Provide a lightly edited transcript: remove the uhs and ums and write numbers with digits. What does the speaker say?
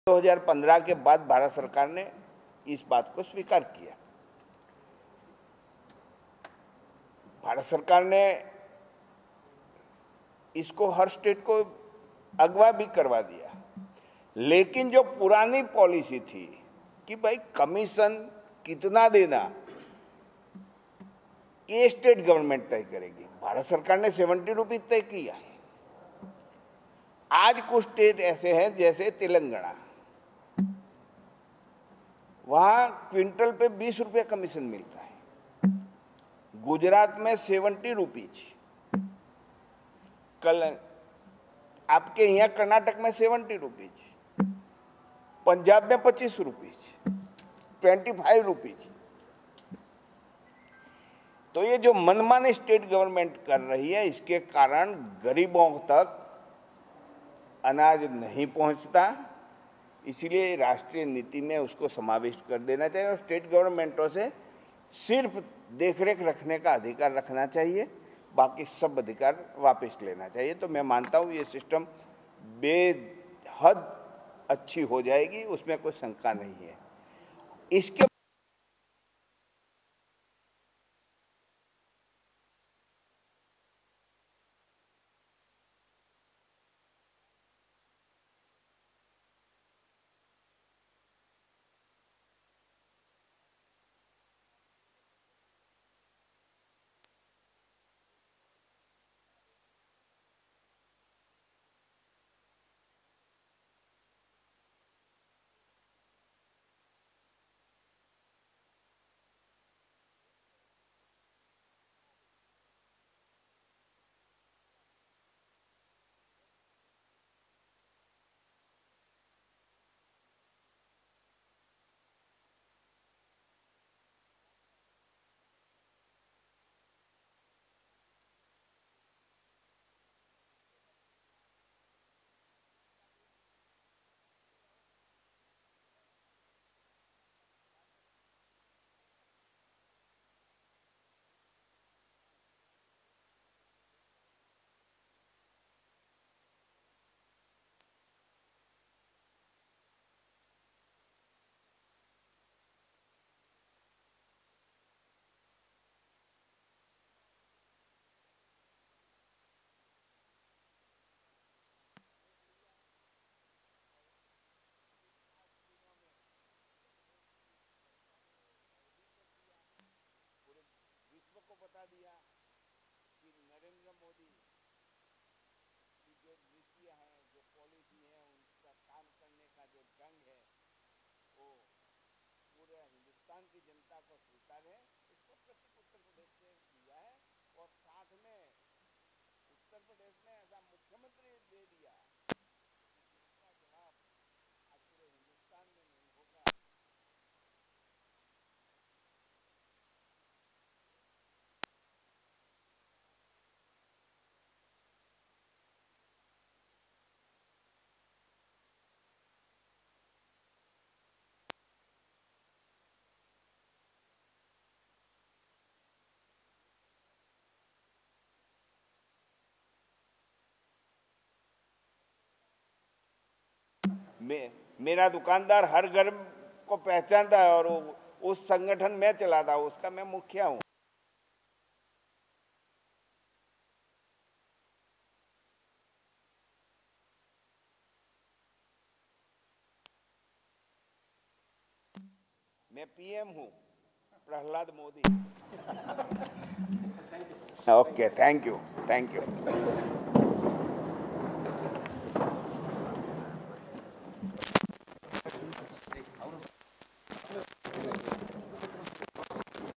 2015 के बाद भारत सरकार ने इस बात को स्वीकार किया। भारत सरकार ने इसको हर स्टेट को अगवा भी करवा दिया, लेकिन जो पुरानी पॉलिसी थी कि भाई कमीशन कितना देना ये स्टेट गवर्नमेंट तय करेगी, भारत सरकार ने 70 रुपीज तय किया है। आज कुछ स्टेट ऐसे हैं जैसे तेलंगाना, वहां क्विंटल पे 20 रुपये कमीशन मिलता है। गुजरात में 70 रुपीज, कल आपके यहाँ कर्नाटक में 70 रुपीज, पंजाब में 25 रुपीज, 25 रुपीज। तो ये जो मनमानी स्टेट गवर्नमेंट कर रही है, इसके कारण गरीबों तक अनाज नहीं पहुंचता। इसलिए राष्ट्रीय नीति में उसको समाविष्ट कर देना चाहिए और स्टेट गवर्नमेंटों से सिर्फ देखरेख रखने का अधिकार रखना चाहिए, बाकी सब अधिकार वापस लेना चाहिए। तो मैं मानता हूँ ये सिस्टम बेहद अच्छी हो जाएगी, उसमें कोई शंका नहीं है। इसके विश्व को बता दिया कि नरेंद्र मोदी की जो नीतियां हैं, जो पॉलिसी है, उनका काम करने का जो ढंग है, वो पूरे हिंदुस्तान की जनता को स्वीकार है। इसको प्रतीक उत्तर प्रदेश से दिया है और साथ में उत्तर प्रदेश में ऐसा मुख्यमंत्री दे दिया कि जिसका जवाब आज पूरे हिंदुस्तान में नहीं होगा। मेरा दुकानदार हर घर को पहचानता है और उस संगठन में चलाता हूँ, उसका मैं मुखिया हूँ। मैं पीएम हूँ, Prahlad Modi. Okay, thank you, thank you.